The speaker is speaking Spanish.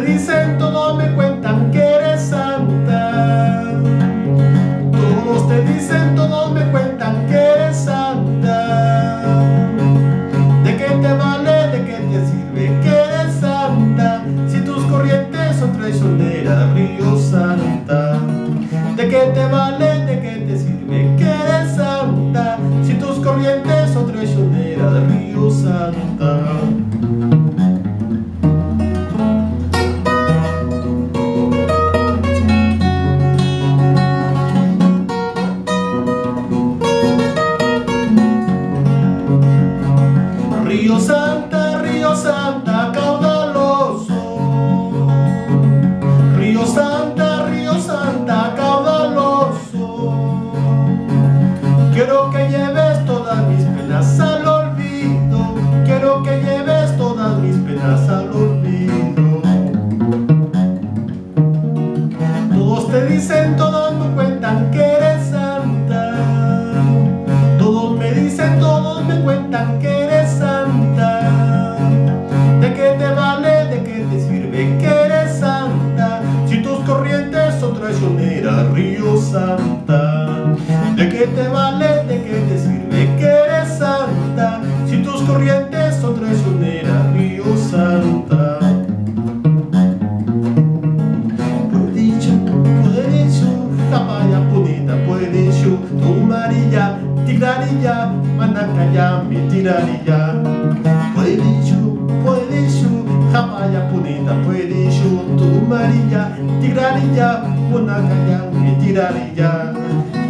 dicen, todos me cuentan que eres santa. Todos te dicen, todos me cuentan que eres santa. ¿De qué te vale, de qué te sirve que eres santa? Si tus corrientes son traicioneras, Río Santa. ¿De qué te vale, de qué te sirve que eres santa? Si tus corrientes son traicioneras, Río Santa. Río Santa, caudaloso. Río Santa, caudaloso. Quiero que lleves todas mis penas al olvido. Quiero que lleves todas mis penas al olvido. Todos te dicen, todos me cuentan que eres santa. Todos me dicen, todos me cuentan que eres santa. ¿De qué te vale, de qué te sirve que eres santa? Si tus corrientes son traicioneras, Río Santa. ¿De qué te vale, de qué te sirve que eres santa? Si tus corrientes son traicioneras, Río Santa. Japaya bonita, puedichu, tu María, tigrarilla, manacaya, mi tirarilla. Puedichu, Japaya bonita, puedichu, tu María, tigrarilla, manacaya, mi tirarilla.